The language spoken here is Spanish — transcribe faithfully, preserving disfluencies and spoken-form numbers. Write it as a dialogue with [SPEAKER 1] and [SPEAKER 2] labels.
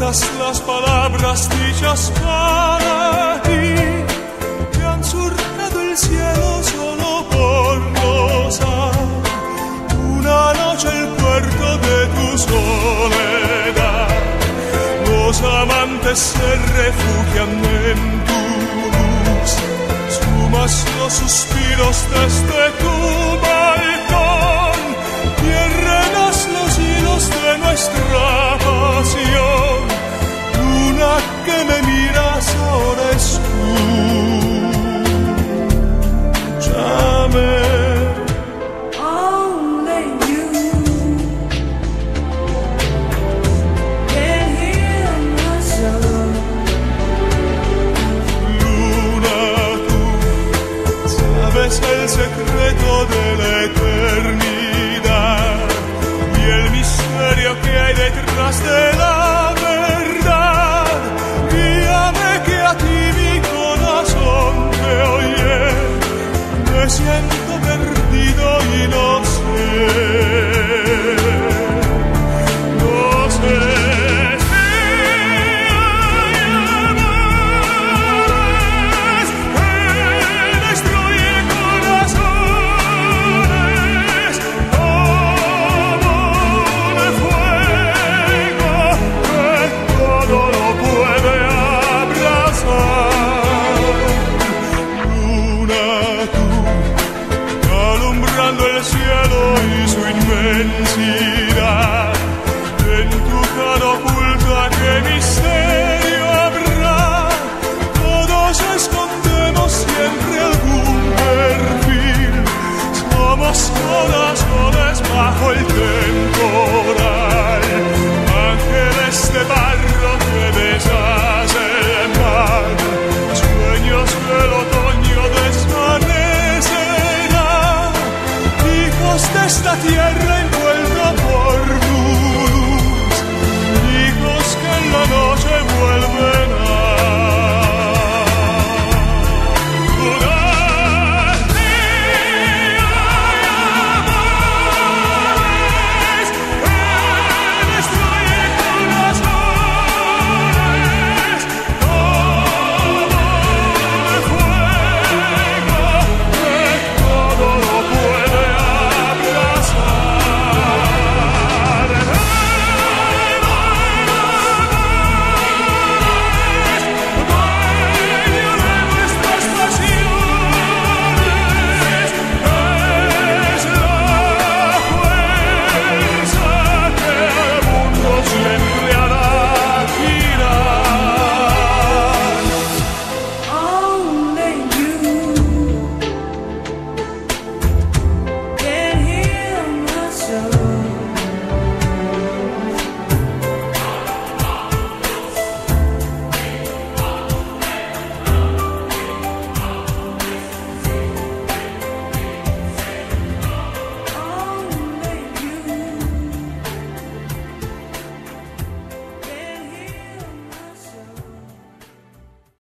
[SPEAKER 1] todas las palabras dichas para ti, que han surcado el cielo solo por rozar una noche el puerto de tu soledad. Los amantes se refugian en tu luz, sumas los suspiros desde tu balcón, tierrenas los hilos de nuestra pasión, luna que me